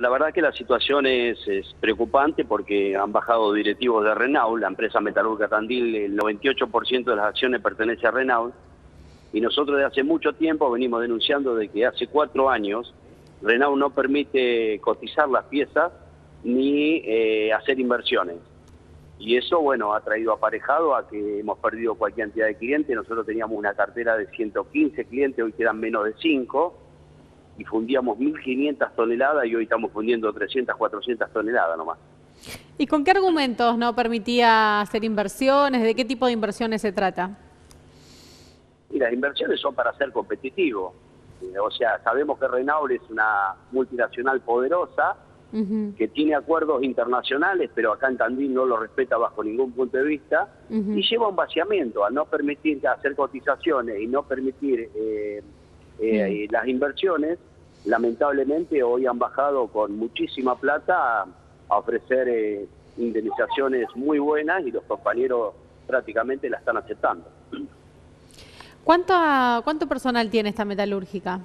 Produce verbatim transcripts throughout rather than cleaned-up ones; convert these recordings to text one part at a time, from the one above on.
la verdad que la situación es, es preocupante porque han bajado directivos de Renault, la empresa metalúrgica Tandil, el noventa y ocho por ciento de las acciones pertenece a Renault, y nosotros desde hace mucho tiempo venimos denunciando de que hace cuatro años Renault no permite cotizar las piezas ni eh, hacer inversiones. Y eso, bueno, ha traído aparejado a que hemos perdido cualquier cantidad de clientes. Nosotros teníamos una cartera de ciento quince clientes, hoy quedan menos de cinco, y fundíamos mil quinientas toneladas y hoy estamos fundiendo trescientas, cuatrocientas toneladas nomás. ¿Y con qué argumentos no permitía hacer inversiones? ¿De qué tipo de inversiones se trata? Y las inversiones son para ser competitivos. O sea, sabemos que Renault es una multinacional poderosa, uh-huh, que tiene acuerdos internacionales, pero acá en Tandil no lo respeta bajo ningún punto de vista, uh-huh, y lleva un vaciamiento al no permitir hacer cotizaciones y no permitir eh, eh, uh-huh, las inversiones. Lamentablemente hoy han bajado con muchísima plata a, a ofrecer eh, indemnizaciones muy buenas y los compañeros prácticamente la están aceptando. ¿Cuánto, cuánto personal tiene esta metalúrgica?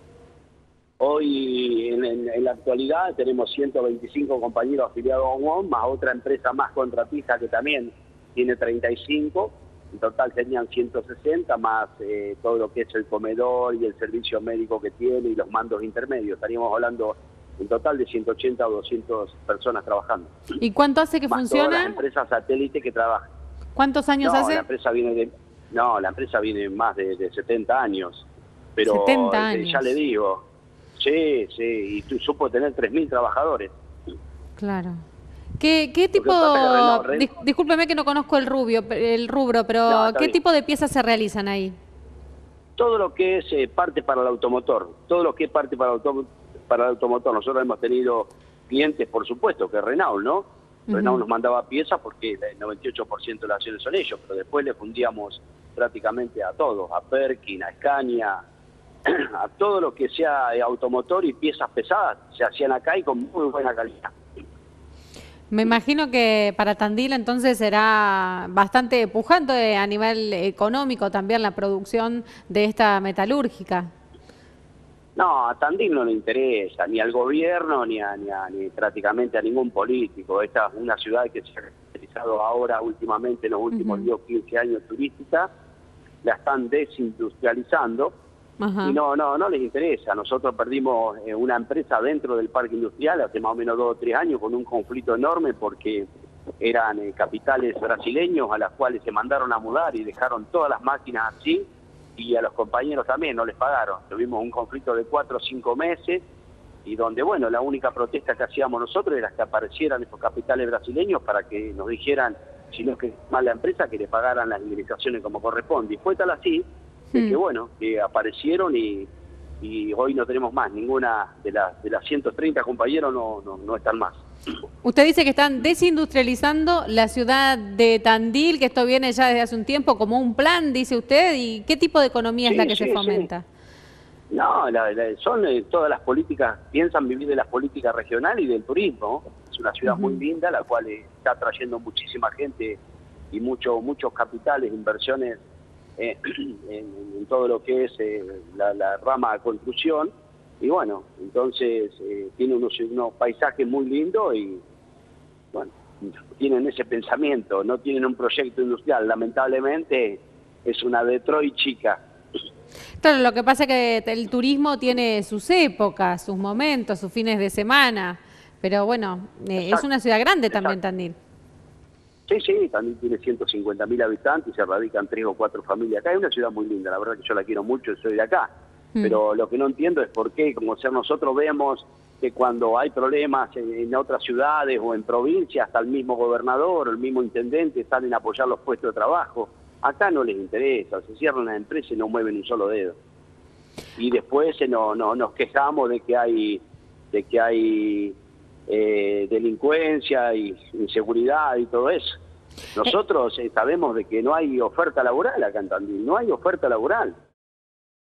Hoy, en, en, en la actualidad, tenemos ciento veinticinco compañeros afiliados a U O M, más otra empresa más contratista que también tiene treinta y cinco. En total serían ciento sesenta, más eh, todo lo que es el comedor y el servicio médico que tiene y los mandos intermedios. Estaríamos hablando en total de ciento ochenta o doscientas personas trabajando. ¿Y cuánto hace que más funciona? Todas las empresas satélite que trabajan. ¿Cuántos años no, hace? La empresa viene de, no, la empresa viene más de, de setenta años. Pero setenta años. Ya le digo... Sí, sí, y tú supo tener tres mil trabajadores. Claro. ¿Qué, qué tipo, Renault, Renault, dis, discúlpeme que no conozco el rubio, el rubro, pero no, ¿qué bien. tipo de piezas se realizan ahí? Todo lo que es eh, parte para el automotor, todo lo que es parte para el, auto, para el automotor. Nosotros hemos tenido clientes, por supuesto, que Renault, ¿no? Uh-huh. Renault nos mandaba piezas porque el noventa y ocho por ciento de las acciones son ellos, pero después le fundíamos prácticamente a todos, a Perkin, a Scania, a todo lo que sea automotor y piezas pesadas, se hacían acá y con muy buena calidad. Me imagino que para Tandil entonces será bastante pujante a nivel económico también la producción de esta metalúrgica. No, a Tandil no le interesa, ni al gobierno, ni, a, ni, a, ni prácticamente a ningún político. Esta es una ciudad que se ha caracterizado ahora últimamente, en los últimos uh-huh, diez o quince años turística, la están desindustrializando. Uh-huh. Y no, no, no les interesa. Nosotros perdimos eh, una empresa dentro del parque industrial hace más o menos dos o tres años con un conflicto enorme porque eran eh, capitales brasileños a las cuales se mandaron a mudar y dejaron todas las máquinas así, y a los compañeros también no les pagaron. Tuvimos un conflicto de cuatro o cinco meses y donde, bueno, la única protesta que hacíamos nosotros era que aparecieran esos capitales brasileños para que nos dijeran, si no es que es mala empresa, que les pagaran las indemnizaciones como corresponde. Y fue tal así de que, bueno, que aparecieron y, y hoy no tenemos más, ninguna de las de las ciento treinta compañeros no, no, no están más. Usted dice que están desindustrializando la ciudad de Tandil, que esto viene ya desde hace un tiempo como un plan, dice usted, ¿y qué tipo de economía sí, es la que sí, se fomenta? Sí. No, la, la, son eh, todas las políticas, piensan vivir de las políticas regionales y del turismo. Es una ciudad uh-huh, muy linda, la cual eh, está trayendo muchísima gente y mucho, muchos capitales, inversiones Eh, en, en todo lo que es eh, la, la rama de construcción, y bueno, entonces eh, tiene unos, unos paisajes muy lindos y bueno, tienen ese pensamiento, no tienen un proyecto industrial, lamentablemente es una Detroit chica. Claro, lo que pasa es que el turismo tiene sus épocas, sus momentos, sus fines de semana, pero bueno, eh, es una ciudad grande también, Tandil. Sí, sí, también tiene ciento cincuenta mil habitantes y se radican tres o cuatro familias acá. Es una ciudad muy linda, la verdad que yo la quiero mucho, soy de acá. Mm. Pero lo que no entiendo es por qué, como ser nosotros vemos que cuando hay problemas en, en otras ciudades o en provincias, hasta el mismo gobernador o el mismo intendente salen a apoyar los puestos de trabajo. Acá no les interesa, se cierran las empresas y no mueven un solo dedo. Y después eh, no, no, nos quejamos de que hay... De que hay Eh, delincuencia y inseguridad y todo eso. Nosotros eh, sabemos de que no hay oferta laboral acá en Tandil, no hay oferta laboral.